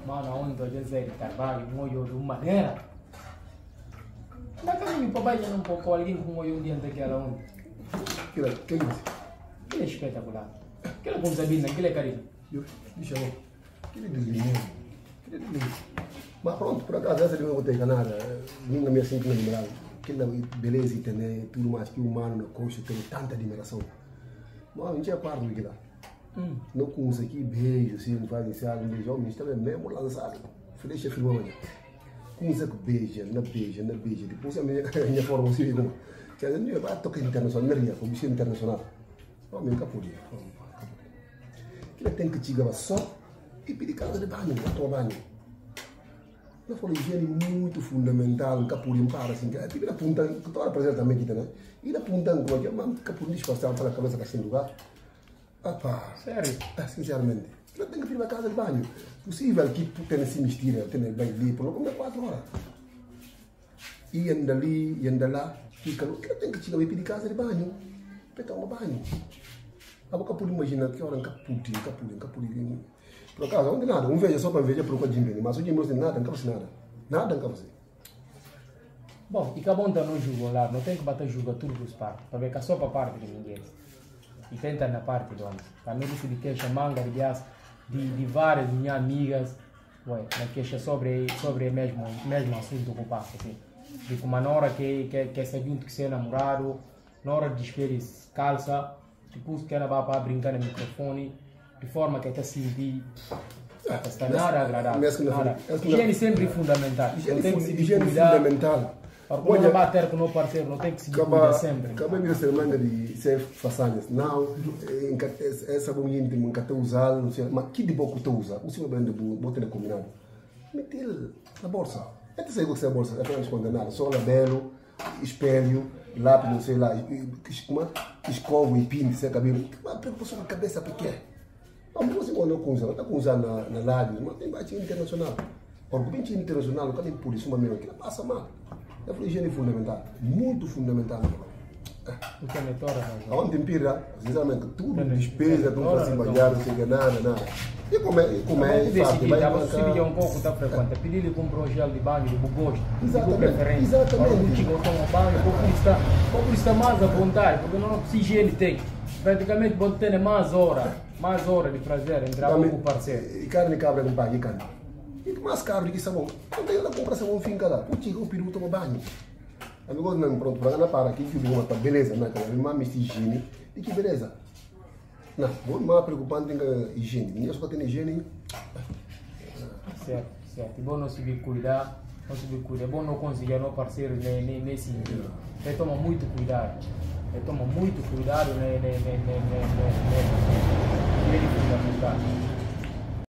Mano, onde a gente de trabalho, um olho de uma maneira. Na casa do papai já não pode alguém com um olho diante daquela onde. Que é isso? Aquilo é espetacular. Aquilo é como Sabina, aquilo é carinho. Deixa eu ver. Que é deslindo. Que é deslindo. Mas pronto, por acaso, essa de eu botei canada, ninguém me sente lembrado. Aquela beleza e tem tudo mais que o humano na coxa tem tanta admiração. Mas a gente é parte do que lá. Não com isso aqui, beijo, assim, não faz isso, não beijo, homem, está mesmo lançado. Deixa eu filmar amanhã. Com isso que beija, na beija. Depois a minha forma assim, como. Quer dizer, não vai tocar internacional, não é como isso internacional. Homem, nunca podia. Que tem que chegar só e pedir casa de banho, a tua banho. Não foi higiene muito fundamental, nunca podia parar assim, que tipo, apontando, que estou a apresentar também aqui, né? E apontando como é que, mas nunca podia disfarçar para a cabeça que assim lugar. Pá, sério? Sinceramente, eu tenho que ir para casa de banho. Possível que tu tenha se mistura, tenha bem ali, por como é 4 horas. E anda ali, e anda lá, fica louco. Eu tenho que chegar e pedir casa de banho, para tomar banho. A boca pode imaginar que hora nunca pude. Por acaso, não tem nada, veja só para ver, por causa de mim, mas o Jimmy não tem nada, nunca fazer nada. Nada, nunca fazer. Bom, e que bom tá no jogo lá, não tem que bater jogo tudo para os partes, para ver que é só para a parte de ninguém. E tenta na parte de onde. Também disse de queixa manga, aliás, de várias minhas amigas, ué, na queixa sobre o mesmo assunto que eu passo, assim. De como na hora que se junto que ser namorado, na hora de despedir calça, depois que ela vai para brincar no microfone, de forma que até sentir. Não está nada agradável. Nada. Higiene sempre é fundamental. Higiene fundamental. Quando bater com o parceiro, não tem que se cuidar sempre. Acabei de ser manga de ser façanhas. Não, essa bom íntimo, nunca estou usando, mas que de boa que estou usando? O senhor vende botar na combinado. Mete ele na bolsa. Até sei o que é a bolsa, é para não esconder nada. Só labelo, espelho, lápis, não sei lá, escova e pinte, sem cabelo. Uma preocupação na cabeça pequena. Não você não usa, está usando na lábio, mas tem baixo internacional. Porque o baixo internacional, cada por isso, uma mesma que não passa mal. É a higiene fundamental, muito fundamental. O que é metódico? Onde tempera, sinceramente, tudo despesa, tudo para se banhar, não sei nada. E como é fácil, vai bancar. Um pouco está frequente, pedir-lhe comprar um gel de banho, de gosto, de preferência. Exatamente. Quando toma banho, pouco está mais à vontade, porque não precisa higiene tem. Praticamente pode ter mais horas de prazer entre a boca e o parceiro. E carne de cabra não paga, e carne. E mais caro que sabão. Não tem nada comprar sabão finca lá. O chico, o peru toma banho. Amigo, não, pronto, para ganhar para aqui, que eu vou beleza, não é? Uma mista higiene. E que beleza. Não, vou mais preocupante com higiene. Ninguém só tem higiene. Certo. É bom não se cuidar. É bom não conseguir no parceiro nesse sentido. Ele toma muito cuidado. Ele fundamental.